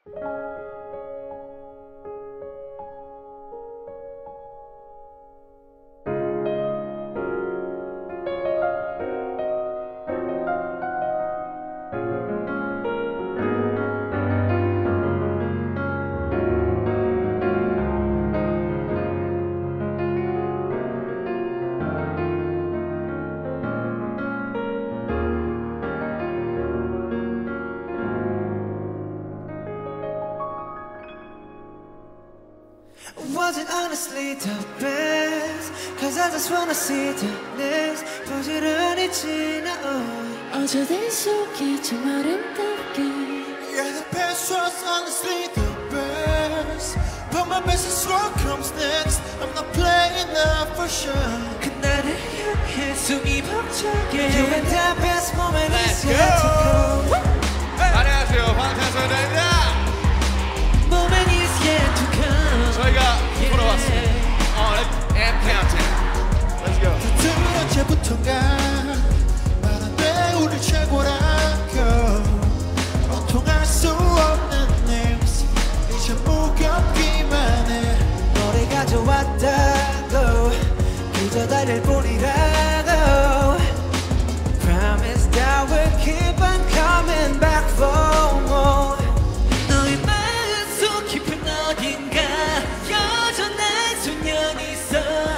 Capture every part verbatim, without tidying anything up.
Wasn't honestly the best Cause I just wanna see the next 부지런히 지나온 어제들 속에 좀 아름답게 Yeah, the past was honestly the best But my best is what comes next I'm not playing up for sure 그날을 향해 숨이 벅차게 You and the best moment Let's is yet to go. come 안녕하세요, 방탄소년단입니다. Moment is yet to come 저희가 돌아왔습니다. On and countdown. Let's go. 두 번째부터가 말한데 우리 최고라고 원통할 수 없는 names 이제 무겁기만 해 너를 가져왔다고 그저 달릴 뿐이라고 Promise that we'll keep on coming back for more 너의 마음속 깊은 어딘가 여전한 소년이 있어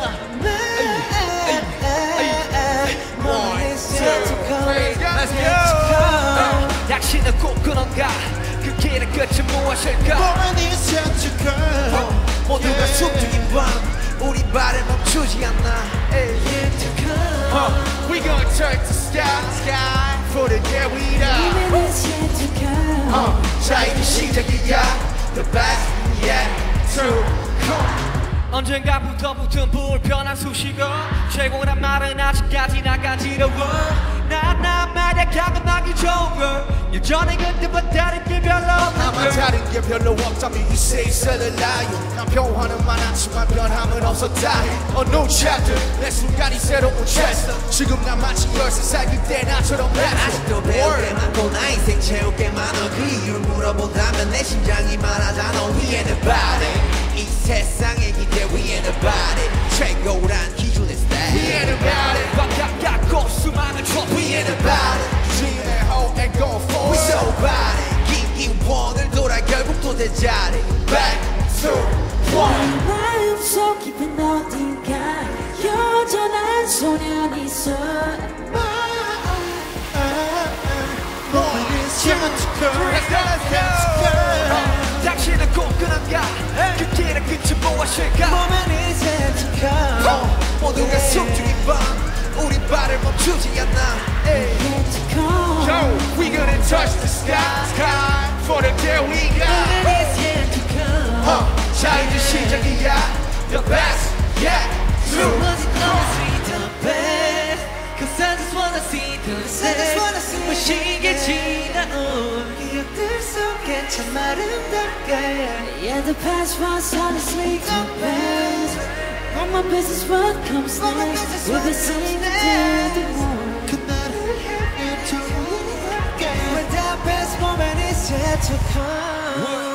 Moment is yet to come Let's go. 당신은 꼭 그런가 그 길의 끝은 무엇일까 Moment is yet to come 모두가 숨죽인 밤 우리 발을 멈추지 않나 Yet to come Uh, we gonna turn to sky, sky for the day we die. Moment is yet to come Uh, 자 이제 시작이야. The best yet to come. 언젠가부터 붙은 불편한 수식어 최고란 말은 아직까지 나가지러워 나나 말야 가감하기 좋은 걸 여전히 그때보다 다른 게 별로 아마 없는 걸 다른 게 별로 없다면 you say 있어를 나요. 난 변화는 많았지만 변함은 없었다. A new chapter 내 순간이 새로운 chapter 지금 난 마치 열세 살 그때 나처럼 아직도 배울 게 많고 나 인생 채울 게 많아 그 이유를 물어본다면 내 심장이 말하잖아 We ain't about it 이 세상의 기대 We ain't about it 최고란 기준의 스타일 We ain't about it 꽉꽉 수많은 트로피 We ain't about it 지내 호 and go for We it so about it 김기원을 돌아 결국 또 제자리 Back to one 마음속 깊은 어딘가 여전한 소년이 있어 Moment is yet to come Let's go, let's go. 당신은 꼭 그런가 그 길의 끝은 무엇일까 Moment is yet to come 모두가 숨죽인 밤 우리 발을 멈추지 않나 Yet to come Yo, we gonna touch the sky, sky for the day we got. Moment is yet to come Uh, 자 이제 시작이야. The best yet to So much come. honestly the best Cause I just wanna see the next 무시게 지나온 기억들 속에 참 아름답게 Yeah, the past was honestly the best But my best is what comes next We'll be singing till the morning 그날을 향해 두 When the best moment is yet to come